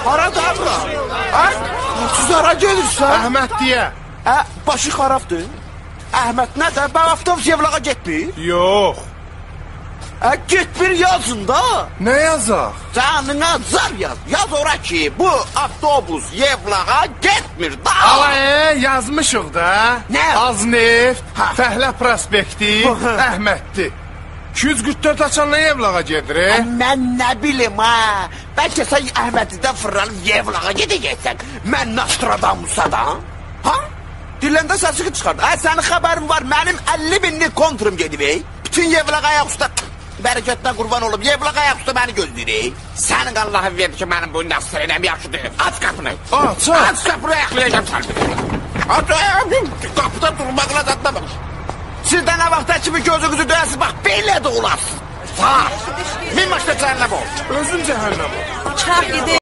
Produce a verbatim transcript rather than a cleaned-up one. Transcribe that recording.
Harada abla? Hə? Siz hara gelirsən? Əhməd deyə. Hə, başı xarabdır. Əhməd nədə? Ben avtobus Yevlağa getmir. Yox. Hə, getmir yazın da. Nə yazaq? Canına zar yaz. Yaz ora ki, bu avtobus Yevlağa getmir da. Ala e, yazmışıq da. Nə? Azneft, Ha. Fəhlə prospekti, Əhməddir. iki yüz qırx dörd açanla Yevlağa gedir, e? Mən nə bilim ha. Bəlkə sən Əhmədidən fırlanıb Yevlağa gedəcəksən. Mən Nostradamusadan. Ha? Diləndə səsiki çıxardı. Hə, sənin xəbərin var. Mənim əlli binlik kontrum gedib, ey. Bütün Yevlağa ayaq üstə bərəkətdən qurban olub. Yevlağa ayaq üstə məni gözləyir. Sənin Allah'ın verdi ki, mənim bu nəsrəyəm yaxşı deyil. Aç qapını. Aç, aç. Aç qapını, ayaqlayacam səni. Aç, qapıda durmaqla zadına bax. Sizdə nə vaxtda kimi gözünüzü döyəsiz, bax, belə də olasın. Sağ. Min başda cəhənnəm ol. Özün cəhənnəm ol. Çıxaq gedək.